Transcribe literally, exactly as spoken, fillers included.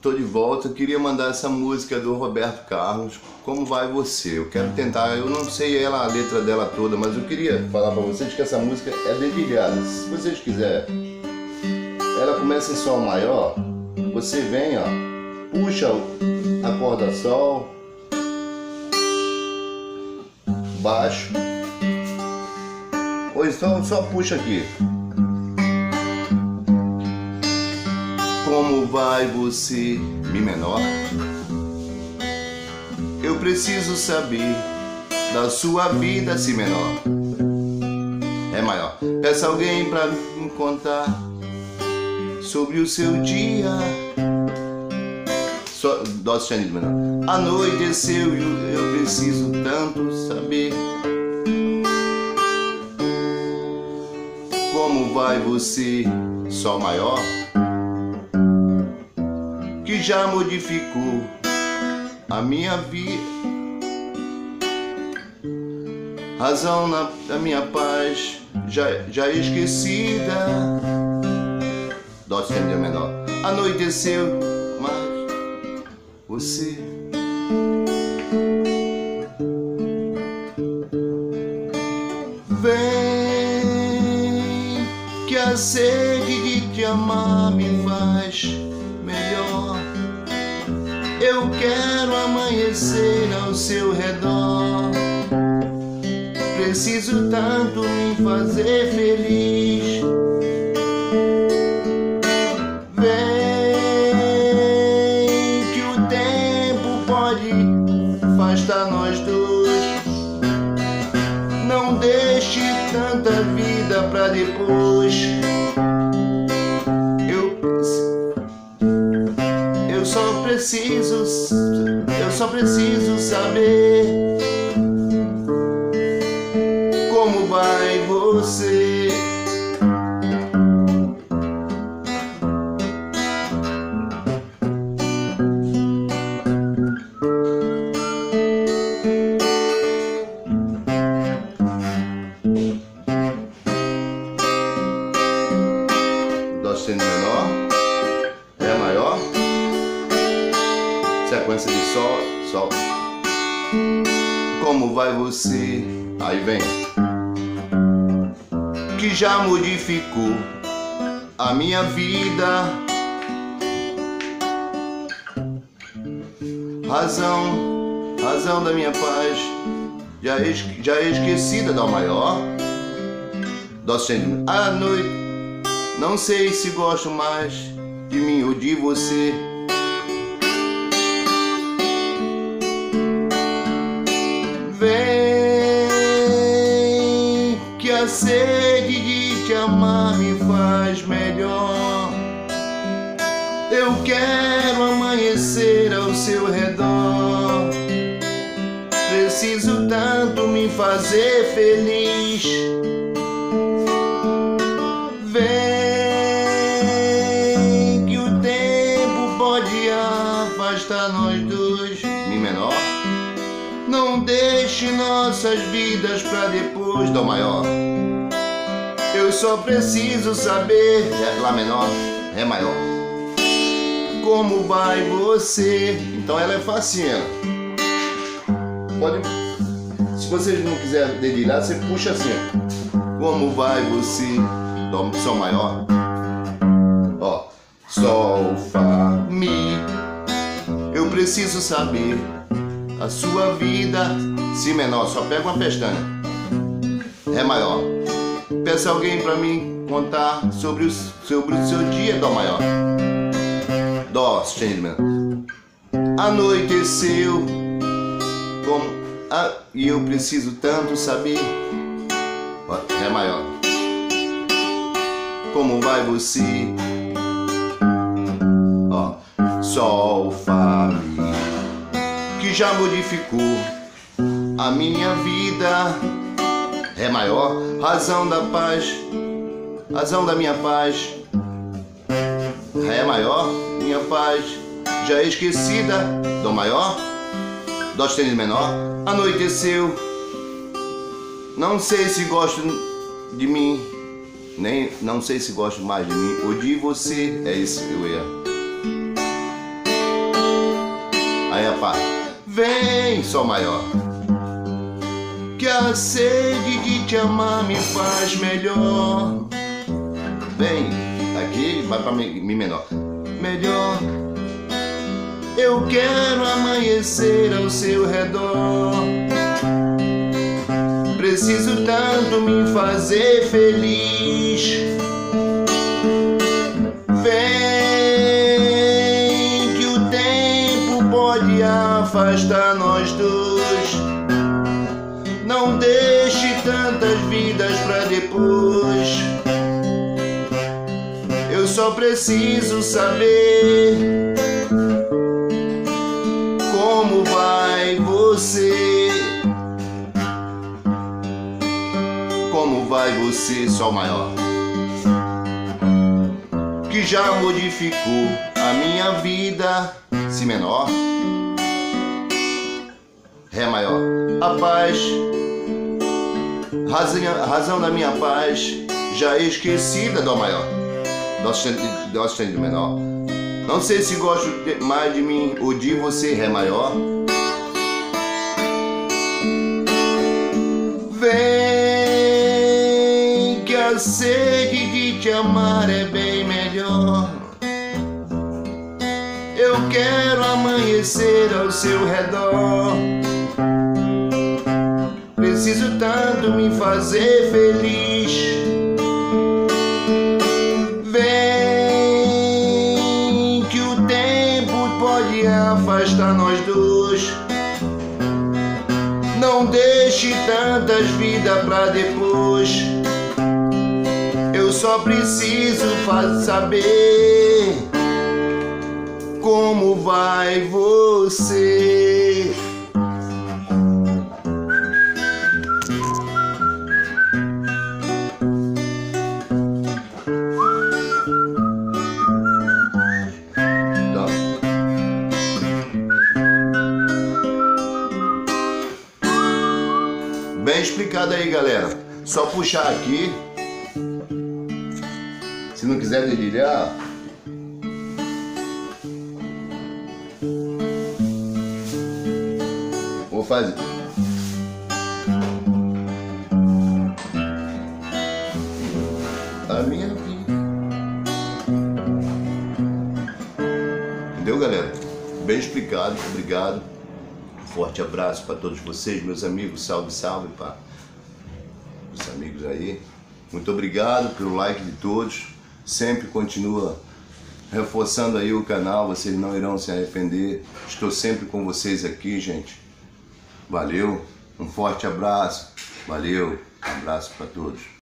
tô de volta. Eu queria mandar essa música do Roberto Carlos, Como Vai Você. Eu quero tentar, eu não sei ela, a letra dela toda, mas eu queria falar pra vocês que essa música é dedilhada. Se vocês quiserem, ela começa em Sol maior, você vem, ó, puxa a corda Sol, baixo, ou então só puxa aqui. Como vai você, Mi menor? Eu preciso saber da sua vida, Si menor. É maior. Peça alguém pra me contar sobre o seu dia. So, Dó sustenido menor. Anoiteceu e eu preciso tanto saber. Como vai você, Sol maior? Que já modificou a minha vida, razão na, da minha paz já, já esquecida. Dó sustenido menor. Anoiteceu, mas você vem, que a sede de te amar me faz melhor. Eu quero amanhecer ao seu redor. Preciso tanto me fazer feliz. Vem, que o tempo pode afastar nós dois. Não deixe tanta vida pra depois. Eu só preciso, eu só preciso saber como vai você. Dó sustenido menor, Ré maior, sequência de Sol, Sol. Como vai você? Aí vem. Que já modificou a minha vida, razão, razão da minha paz já, es, já esquecida. Dó maior, Dó sustenido. À noite, não sei se gosto mais de mim ou de você. Vem, que a sede de te amar me faz melhor. Eu quero amanhecer ao seu redor. Preciso tanto me fazer feliz. Vem, que o tempo pode afastar nós dois. Mi menor. Não deixe nossas vidas pra depois. Dó maior. Eu só preciso saber. Lá menor, Ré maior. Como vai você? Então ela é facinha. Pode, se vocês não quiserem dedilhar, você puxa assim. Como vai você? Dó, Sol maior. Ó, Sol, Fá, Mi. Eu preciso saber a sua vida. Si menor, só pega uma pestana. Ré maior. Peça alguém pra mim contar sobre o, sobre o seu dia. Dó maior. Dó sustenido menor. Anoiteceu, como, ah, e eu preciso tanto saber. Ó, Ré maior. Como vai você? Ó, Sol, Fá, Mi. Que já modificou a minha vida. Ré maior, razão da paz, razão da minha paz. Ré maior, minha paz já esquecida. Dó maior, Dó sustenido menor. Anoiteceu, não sei se gosto de mim, nem não sei se gosto mais de mim ou de você. É isso, eu ia. parte. Vem, Sol maior, que a sede de te amar me faz melhor. Vem, aqui vai pra Mi, mi menor. Melhor, eu quero amanhecer ao seu redor. Preciso tanto me fazer feliz. Vem, que o tempo pode afastar nós dois. Não deixe tantas vidas pra depois. Eu só preciso saber como vai você. Como vai você, Sol maior, que já modificou a minha vida. Si menor, Ré maior, a paz, razão, razão da minha paz, já esquecida. Dó maior, Dó sustenido, Dó sustenido menor. Não sei se gosto mais de mim ou de você, Ré maior. Vem, que a sede de te amar é bem melhor. Eu quero amanhecer ao seu redor. Preciso tanto me fazer feliz. Vem, que o tempo pode afastar nós dois. Não deixe tantas vidas pra depois. Eu só preciso saber como vai você. Bem explicado aí, galera. Só puxar aqui. Se não quiser dedilhar, vou fazer. A minha vida. Entendeu, galera? Bem explicado. Obrigado. Forte abraço para todos vocês, meus amigos. Salve, salve, pá. Os amigos aí. Muito obrigado pelo like de todos. Sempre continua reforçando aí o canal. Vocês não irão se arrepender. Estou sempre com vocês aqui, gente. Valeu. Um forte abraço. Valeu. Um abraço para todos.